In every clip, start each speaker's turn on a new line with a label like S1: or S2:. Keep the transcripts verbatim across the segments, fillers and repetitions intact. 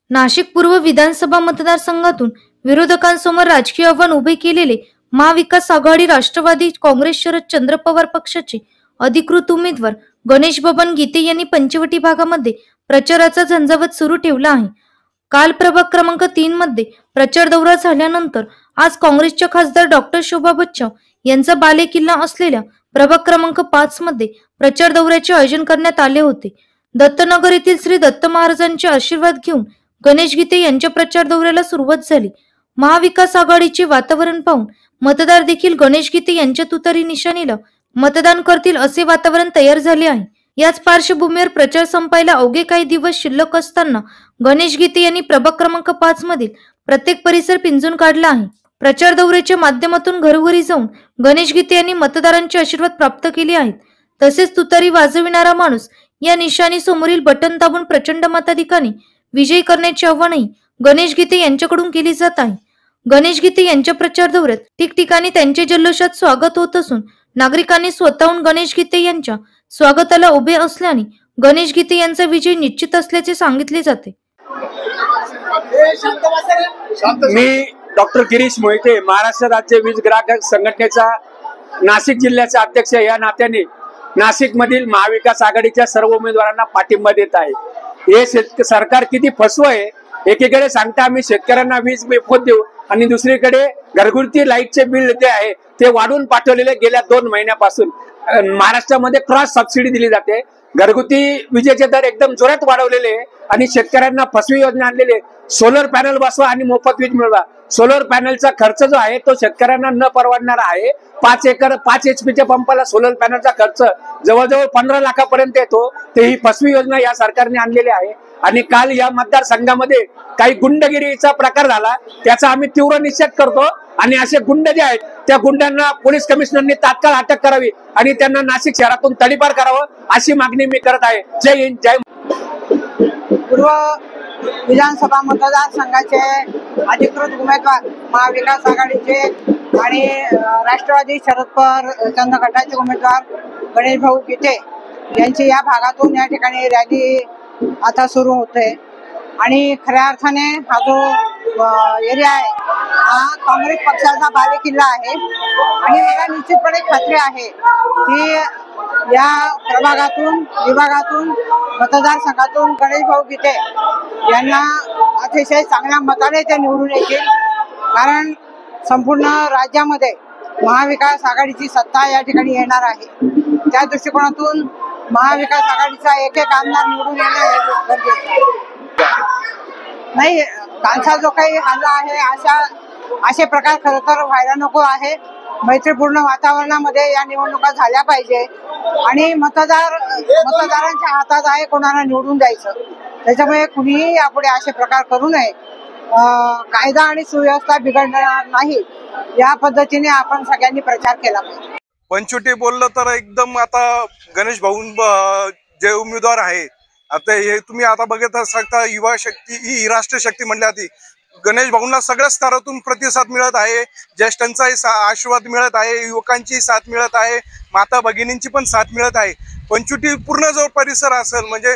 S1: नाशिक पूर्व विधानसभा मतदारसंघातून विरोधकांसमोर राजकीय आव्हान उभे केलेले महाविकास आघाडी राष्ट्रवादी काँग्रेस शरद चंद्र पवार पक्षाचे अधिकृत उमेदवार गणेश बबन गीते यांनी पंचवटी भागामध्ये प्रचाराचा झंझावात सुरू ठेवला आहे। काल प्रभाग क्रमांक तीन मध्ये प्रचार दौरा झाल्यानंतर आज काँग्रेसच्या खासदार डॉक्टर शोभा बच्चव यांचा बालेकिल्ला असलेल्या प्रभाग क्रमांक पाच मध्ये प्रचार दौऱ्याचे आयोजन करण्यात आले होते। दत्तनगर येथील श्री दत्त महाराजांचे आशीर्वाद घेऊन गणेश गीते यांच्या प्रचार दौऱ्याला सुरुवात झाली। महाविकास आघाडीचे वातावरण पाहून मतदार देखील गणेश गीते यांच्या तुतारी निशाणीला मतदान करतील असे वातावरण तयार झाले आहे। याच पार्श्वभूमीवर प्रचार संपायला अवघे काही दिवस शिल्लक असताना गणेश गीते यांनी प्रभाग क्रमांक पाच मधील प्रत्येक परिसर पिंजून काढला आहे। प्रचार दौऱ्याच्या माध्यमातून घरोघरी जाऊन गणेश गीते यांनी मतदारांचे आशीर्वाद प्राप्त केले आहेत। तसेच तुतारी वाजविणारा माणूस या निशाणी समोरील बटन दाबून प्रचंड मताधिकाने विजयी करण्याचे आव्हानही गणेश गीते यांच्याकडून केले जात आहे। गणेश गीते यांच्या प्रचार दौऱ्यात ठिकठिकाणी त्यांचे जल्लोषात स्वागत होत असून नागरिकांनी स्वतःहून गणेश गीते यांच्या स्वागताला उभे असल्याने गणेश गीते यांचा विजय निश्चित असल्याचे सांगितले जाते।
S2: मी डॉक्टर गिरीश मोहिते, महाराष्ट्र राज्य वीज ग्राहक संघटनेचा नाशिक जिल्ह्याचा अध्यक्ष या नात्याने नाशिक मधील महाविकास आघाडीच्या सर्व उमेदवारांना पाठिंबा देत आहे। हे सरकार किती फसव आहे। एकीकडे सांगता आम्ही शेतकऱ्यांना वीज मोफत देऊ आणि दुसरीकडे घरगुती लाईटचे बिल जे आहे ते वाढवून पाठवलेले गेल्या दोन महिन्यापासून महाराष्ट्रामध्ये क्रॉस सबसिडी दिली जाते। घरगुती विजेचे दर एकदम जोरात वाढवलेले आणि शेतकऱ्यांना फसवी योजना आणलेले। सोलर पॅनल बसवा आणि मोफत वीज मिळवा। सोलर पॅनलचा खर्च जो आहे तो शेतकऱ्यांना न परवडणारा आहे। पाच एकर पाच एचपीच्या पंपाला सोलर पॅनलचा खर्च जवळजवळ पंधरा लाखापर्यंत येतो। ते ही फसवी योजना या सरकारने आणलेली आहे। आणि काल या मतदारसंघामध्ये काही गुंडगिरीचा प्रकार झाला, त्याचा आम्ही तीव्र निषेध करतो आणि असे गुंड जे आहेत त्या गुंडांना पोलीस कमिशनरने तात्काळ अटक करावी आणि त्यांना नाशिक शहरातून तडीपार करावं अशी मागणी मी करत आहे। जय हिंद, जय
S3: पूर्व विधानसभा मतदारसंघाचे अधिकृत उमेदवार महाविकास आघाडीचे आणि राष्ट्रवादी शरद पवार चंद्र गटाचे उमेदवार गणेश भाऊ गीते यांची या भागातून या ठिकाणी रॅली आता सुरू होते। आणि खऱ्या अर्थाने हा जो एरिया आहे हा काँग्रेस पक्षाचा बालेकिल्ला आहे आणि मला निश्चितपणे खात्री आहे की या प्रभागातून विभागातून मतदारसंघातून गणेश भाऊ गीते यांना अतिशय चांगल्या मताने ते निवडून येतील। कारण संपूर्ण राज्यामध्ये महाविकास आघाडीची सत्ता या ठिकाणी येणार आहे। त्या दृष्टिकोनातून महाविकास आघाडीचा एक एक आमदार निवडून येणं गरजेचं आहे। नाही, कालचा जो काही हल्ला आहे अशा असे प्रकार खरं तर व्हायला नको आहे। मैत्रीपूर्ण वातावरणामध्ये या निवडणुका झाल्या पाहिजे आणि मतदार मतदारांच्या हातात आहे कोणाला निवडून द्यायचं। त्याच्यामुळे कुणीही यापुढे असे प्रकार करू नये। कायदा आणि सुव्यवस्था बिघडणार नाही या पद्धतीने आपण सगळ्यांनी प्रचार केला पाहिजे।
S4: पंचवटी बोललं तर एकदम आता गणेश भाऊ जे उमेदवार आहे आता हे तुम्ही आता बघत असता युवा शक्ती ही राष्ट्रीय शक्ती म्हणल्या ती गणेश भाऊंना सगळ्या स्तरातून प्रतिसाद मिळत आहे। ज्येष्ठांचाही आशीर्वाद मिळत आहे, युवकांची साथ मिळत आहे, माता भगिनींची पण साथ मिळत आहे। पंचवटी पूर्ण जो परिसर असेल म्हणजे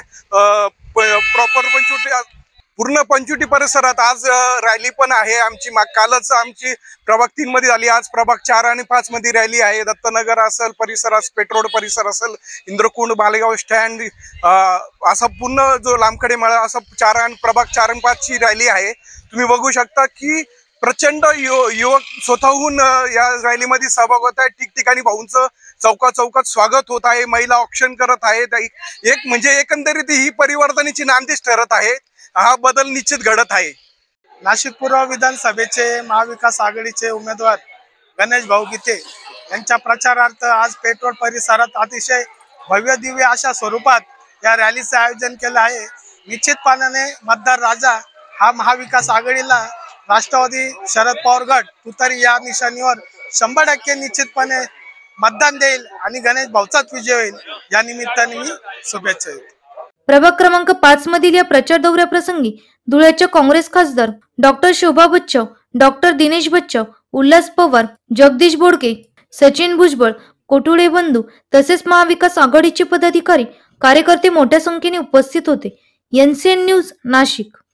S4: प्रॉपर पंचवटी पूर्ण पंचवटी परिसरात आज रॅली पण आहे आमची। कालच आमची प्रभाग तीन मध्ये झाली, आज प्रभाग चार आणि पाच मध्ये रॅली आहे। दत्तनगर असेल परिसर, पेट्रोल परिसर असेल, इंद्रकुंड, बालेगाव स्टँड असा पूर्ण जो लांबकडे मळा असा चार आणि प्रभाग चार आणि पाच ची रॅली आहे। तुम्ही बघू शकता की प्रचंड युवक स्वतःहून या रॅलीमध्ये सहभाग होत आहे। ठिकठिकाणी भाऊंचं चौका चौकात स्वागत होत आहे, महिला औक्षण करत आहेत। एक म्हणजे एकंदरीत ही परिवर्तनाची नांदीच ठरत आहे। हा बदल निश्चित घडत आहे।
S5: नाशिक पूर्व विधानसभेचे महाविकास आघाडीचे उमेदवार गणेश भाऊ गीते यांच्या प्रचारार्थ आज पेट्रोल परिसरात अतिशय भव्य दिव्य अशा स्वरूपात या रॅलीचे आयोजन केलं आहे। निश्चितपणाने मतदार राजा हा महाविकास आघाडीला राष्ट्रवादी शरद पवार गट तुतारी या निशाणीवर शंभर टक्के निश्चितपणे मतदान देईल आणि गणेश भाऊचाच विजय होईल या निमित्ताने मी शुभेच्छा देतो।
S1: प्रभाग क्रमांक पाच मधील या प्रचार दौऱ्याप्रसंगी धुळ्याच्या काँग्रेस खासदार डॉक्टर शोभा बच्चव, डॉक्टर दिनेश बच्चव, उल्हास पवार, जगदीश बोडके, सचिन भुजबळ, कोटुळे बंधू तसेच महाविकास आघाडीचे पदाधिकारी कार्यकर्ते मोठ्या संख्येने उपस्थित होते। N C N news, Nashik.